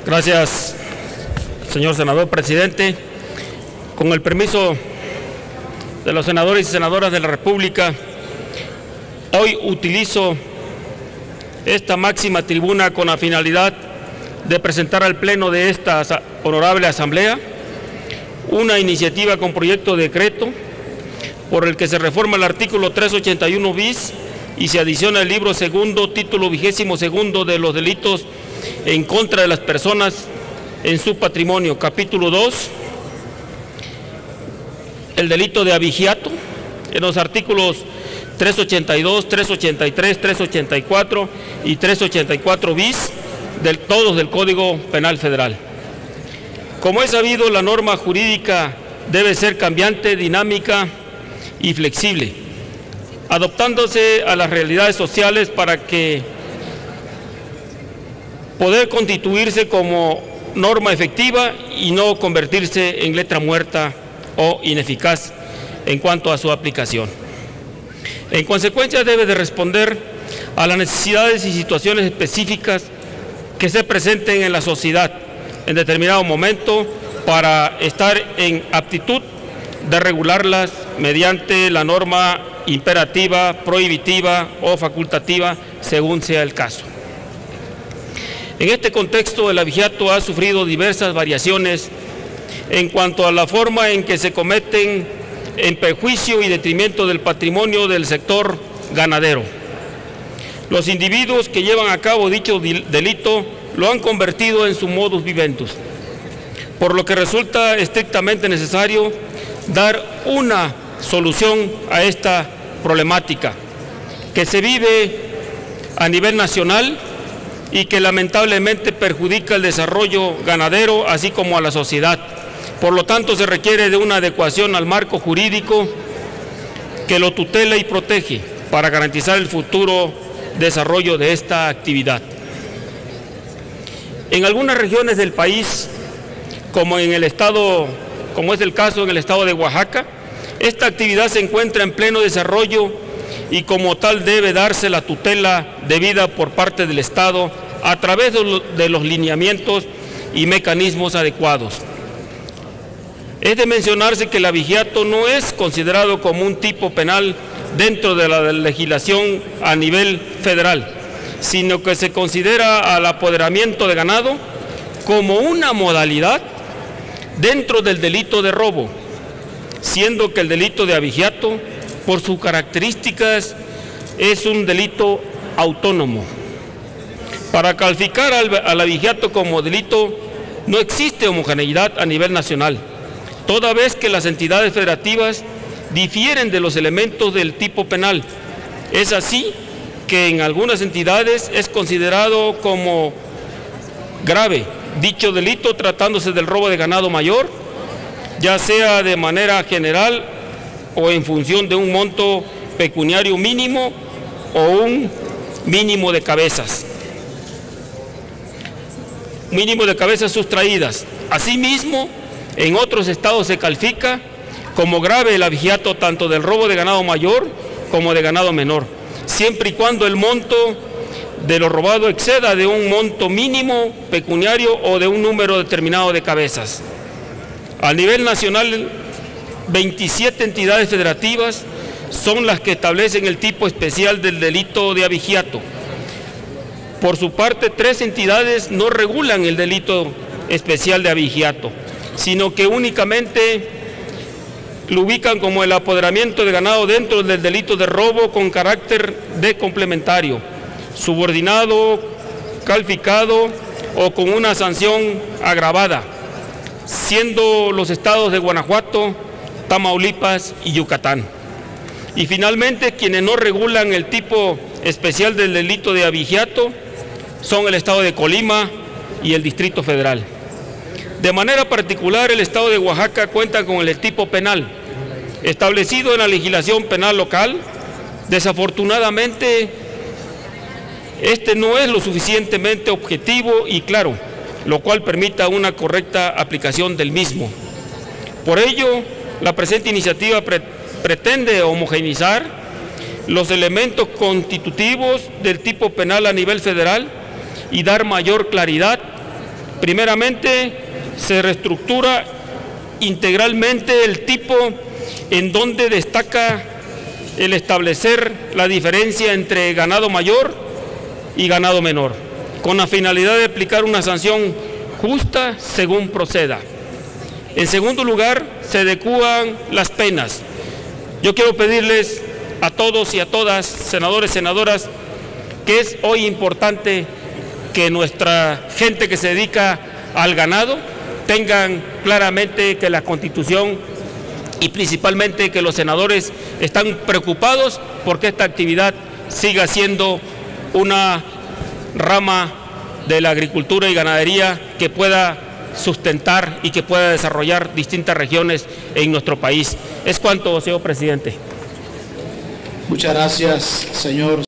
Gracias, señor senador presidente. Con el permiso de los senadores y senadoras de la República, hoy utilizo esta máxima tribuna con la finalidad de presentar al Pleno de esta honorable Asamblea una iniciativa con proyecto de decreto por el que se reforma el artículo 381 bis y se adiciona el libro segundo, título 22º de los delitos en contra de las personas en su patrimonio, capítulo 2, el delito de abigeato, en los artículos 382, 383, 384 y 384 bis, todos del Código Penal Federal. Como es sabido, la norma jurídica debe ser cambiante, dinámica y flexible, adaptándose a las realidades sociales para que poder constituirse como norma efectiva y no convertirse en letra muerta o ineficaz en cuanto a su aplicación. En consecuencia, debe de responder a las necesidades y situaciones específicas que se presenten en la sociedad en determinado momento para estar en aptitud de regularlas mediante la norma imperativa, prohibitiva o facultativa, según sea el caso. En este contexto, el abigeato ha sufrido diversas variaciones en cuanto a la forma en que se cometen en perjuicio y detrimento del patrimonio del sector ganadero. Los individuos que llevan a cabo dicho delito lo han convertido en su modus vivendus, por lo que resulta estrictamente necesario dar una solución a esta problemática que se vive a nivel nacional y que lamentablemente perjudica el desarrollo ganadero así como a la sociedad. Por lo tanto, se requiere de una adecuación al marco jurídico que lo tutela y protege para garantizar el futuro desarrollo de esta actividad. En algunas regiones del país, como es el caso en el estado de Oaxaca, esta actividad se encuentra en pleno desarrollo y como tal debe darse la tutela debida por parte del Estado a través de los lineamientos y mecanismos adecuados. Es de mencionarse que el abigeato no es considerado como un tipo penal dentro de la legislación a nivel federal, sino que se considera al apoderamiento de ganado como una modalidad dentro del delito de robo, siendo que el delito de abigeato, por sus características, es un delito autónomo. Para calificar al abigeato como delito no existe homogeneidad a nivel nacional, toda vez que las entidades federativas difieren de los elementos del tipo penal. Es así que en algunas entidades es considerado como grave dicho delito tratándose del robo de ganado mayor, ya sea de manera general o en función de un monto pecuniario mínimo o un mínimo de cabezas sustraídas. Asimismo, en otros estados se califica como grave el abigeato tanto del robo de ganado mayor como de ganado menor, siempre y cuando el monto de lo robado exceda de un monto mínimo pecuniario o de un número determinado de cabezas. A nivel nacional, 27 entidades federativas son las que establecen el tipo especial del delito de abigeato. Por su parte, 3 entidades no regulan el delito especial de abigeato, sino que únicamente lo ubican como el apoderamiento de ganado dentro del delito de robo con carácter de complementario, subordinado, calificado o con una sanción agravada, siendo los estados de Guanajuato, Tamaulipas y Yucatán. Y finalmente, quienes no regulan el tipo especial del delito de abigeato son el estado de Colima y el Distrito Federal. De manera particular, el estado de Oaxaca cuenta con el tipo penal establecido en la legislación penal local. Desafortunadamente, este no es lo suficientemente objetivo y claro, lo cual permita una correcta aplicación del mismo. Por ello, la presente iniciativa pretende homogeneizar los elementos constitutivos del tipo penal a nivel federal y dar mayor claridad Primeramente, se reestructura integralmente el tipo en donde destaca el establecer la diferencia entre ganado mayor y ganado menor, con la finalidad de aplicar una sanción justa según proceda. En segundo lugar, se adecúan las penas. Yo quiero pedirles a todos y a todas, senadores, senadoras, que es hoy importante que nuestra gente que se dedica al ganado tengan claramente que la Constitución y principalmente que los senadores están preocupados porque esta actividad siga siendo una rama de la agricultura y ganadería que pueda sustentar y que pueda desarrollar distintas regiones en nuestro país. Es cuanto, señor presidente. Muchas gracias, señor.